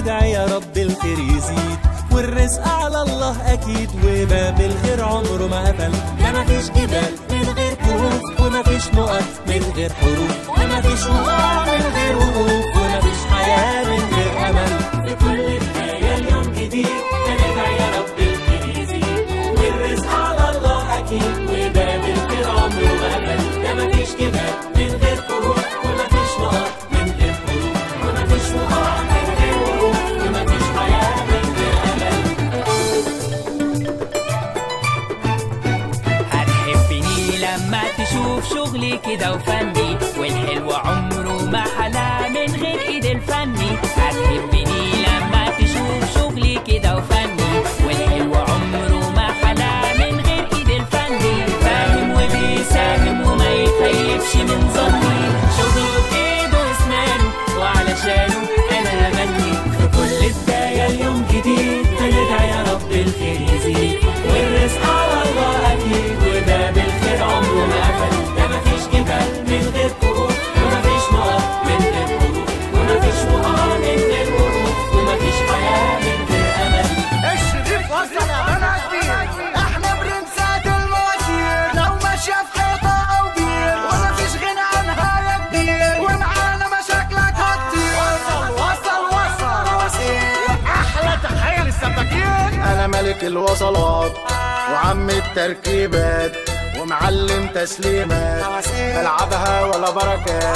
هندعي يا رب الخير يزيد والرزق على الله اكيد وباب الخير عمره ما قفل. ده مفيش جبال من غير كهوف ومفيش نقط من غير حروف ومفيش وقوع من غير وقوف ومفيش حياة من غير امل. في كل بداية اليوم جديد هندعي يا رب الخير يزيد والرزق على الله اكيد وباب الخير عمره ما قفل. ده مفيش جبال من غير كهوف ومفيش نقط من غير حروف ومفيش وقوع من غير وقوف ومفيش حياة من غير امل. هتحبني لما تشوف شغلي كده وفني والحلو عمره ما حلا من غير ايد الفني. هتحبني لما تشوف شغلي كده وفني والحلو عمره ما حلا من غير ايد الفني. فاهم وبيساهم وما يخيبش من ظني شغله بايده واسنانه وعلشانه انا بني. في كل بداية اليوم جديد هندعي يا رب الخير يزيد والرزق على الله اكيد وباب الخير عمره ما قفل. ده مفيش جبال من غير كهوف ومفيش نقط من غير حروف ومفيش وقوع من غير وقوف ومفيش حياة من غير امل. الشريف وصل انا كبير احنا برنسات المواسير لو ماشية في حيطة او بير ومفيش غنى عنها يا كبير ومعانا مشاكلك هتطير. وصل مواسير احلى تحية للسباكين. انا ملك الوصلات وعم التركيبات ومعلم تسليمات بلعبها ولا بركات.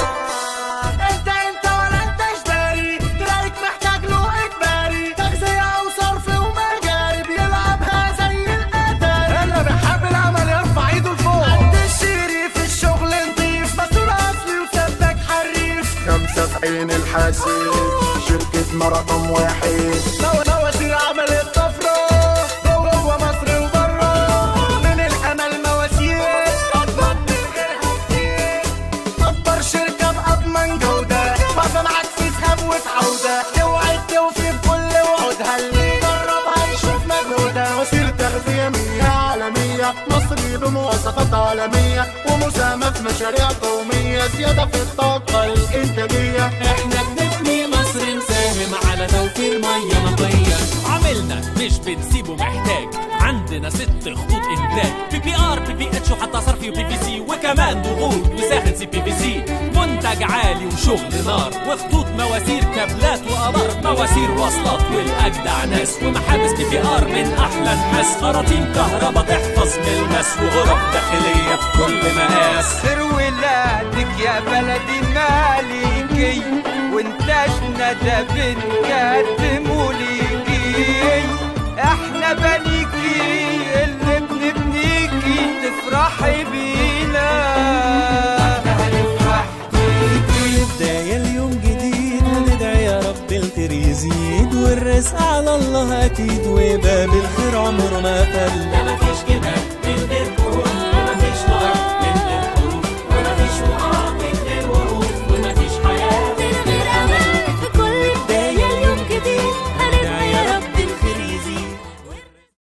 انت ولا انتش داري تلاقيك محتاج له اجباري تغذية او صرف ومجاري بيلعبها زي الاتاري. انا بحب العمل يرفع ايده لفوق. قد الشريف الشغل نضيف مسؤول اصلي وسبك حريف. 5 في عين الحاسب شركة ما رقم واحد. مواسير عملت طفرة جوه مصر وبره من الامل مواسير اضمن من غيرها كتير. اكبر شركة باضمن جودة واقفة معاك في ذهاب وفي عودة توعد توفي بكل وعودها اللي يجربها يشوف مجهودها. مواسير تغذية 100 عالمية مصري بمواصفات عالمية ومساهمة في مشاريع قومية زيادة في الطاقة الإنتاجية. احنا بنبني مصر نساهم على توفير ميه نقيه. عملنا مش بنسيبه محتاج عندنا 6 خطوط انتاج بي بي ار بي بي اتش وحتى صرفي وبي في سي وكمان ضغوط وساخن سي بي في سي. منتج عالي وشغل نار وخطوط مواسير كابلات وقمر مواسير وصلات والاجدع ناس ومحابس بي بي ار من احلى الناس. خراطيم كهربا تحفظ من المس وغرف داخليه بكل مقاس. سر ولادك يا بلدي مالكي وانتشنا ده بنقدمه ليكي. احنا بنيكي اللي بنبنيكي تفرحي بينا هنفرح بيكي. بداية اليوم جديد هندعي يا رب الخير يزيد والرزق على الله اكيد وباب الخير عمره ما